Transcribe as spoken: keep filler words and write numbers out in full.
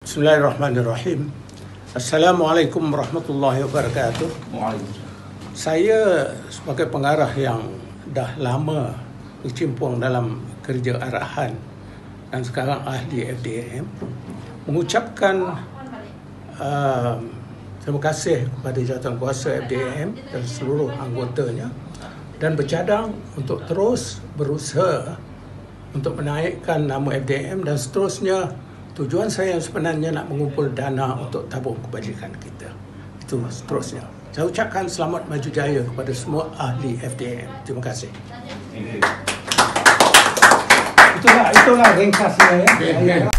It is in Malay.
Bismillahirrahmanirrahim. Assalamualaikum warahmatullahi wabarakatuh. Saya sebagai pengarah yang dah lama bercimpung dalam kerja arahan dan sekarang ahli F D A M, mengucapkan uh, terima kasih kepada Jawatankuasa F D A M dan seluruh anggotanya, dan bercadang untuk terus berusaha untuk menaikkan nama F D A M, dan seterusnya tujuan saya yang sebenarnya nak mengumpul dana untuk tabung kebajikan kita. Itu seterusnya. Saya ucapkan selamat maju jaya kepada semua ahli F D A M. Terima kasih. Itulah itulah ringkasnya ya.